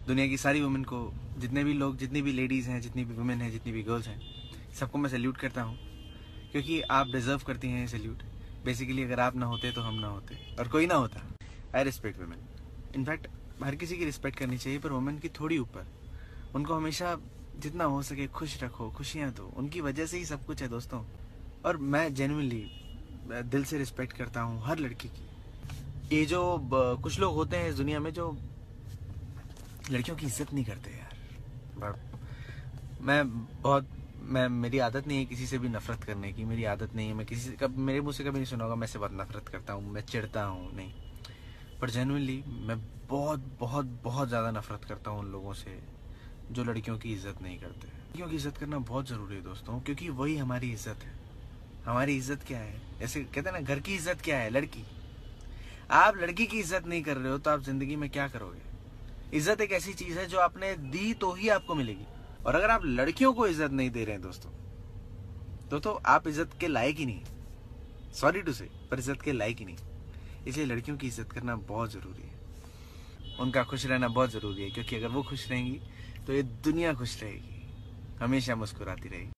दुनिया की सारी वुमेन को, जितने भी लोग, जितनी भी लेडीज़ हैं, जितनी भी वुमेन हैं, जितनी भी गर्ल्स हैं, सबको मैं सैल्यूट करता हूँ, क्योंकि आप डिज़र्व करती हैं सैल्यूट। बेसिकली अगर आप ना होते तो हम ना होते और कोई ना होता। I respect women. इनफैक्ट हर किसी की रिस्पेक्ट करनी चाहिए, पर वुमेन की थोड़ी ऊपर। उनको हमेशा जितना हो सके खुश रखो, खुशियाँ दो, उनकी वजह से ही सब कुछ है दोस्तों। और मैं जेन्युइनली दिल से रिस्पेक्ट करता हूँ हर लड़की की। ये जो कुछ लोग होते हैं इस दुनिया में जो लड़कियों की इज्जत नहीं करते यार। मैं मेरी आदत नहीं है किसी से भी नफरत करने की, मेरी आदत नहीं है। मैं किसी से कभी, मेरे मुंह से कभी नहीं सुना होगा मैं से बहुत नफरत करता हूँ, मैं चिढ़ता हूँ, नहीं। पर जेन्युइनली मैं बहुत बहुत बहुत ज़्यादा नफरत करता हूँ उन लोगों से जो लड़कियों की इज्जत नहीं करते। लड़कियों की इज्जत करना बहुत ज़रूरी है दोस्तों, क्योंकि वही हमारी इज्जत है। हमारी इज्जत क्या है, जैसे कहते हैं ना, घर की इज्जत क्या है, लड़की। आप लड़की की इज्जत नहीं कर रहे हो तो आप जिंदगी में क्या करोगे। इज्जत एक ऐसी चीज है जो आपने दी तो ही आपको मिलेगी। और अगर आप लड़कियों को इज्जत नहीं दे रहे हैं दोस्तों, तो आप इज्जत के लायक ही नहीं। सॉरी टू से, पर इज्जत के लायक ही नहीं। इसलिए लड़कियों की इज्जत करना बहुत जरूरी है, उनका खुश रहना बहुत जरूरी है, क्योंकि अगर वो खुश रहेंगी तो ये दुनिया खुश रहेगी, हमेशा मुस्कुराती रहेगी।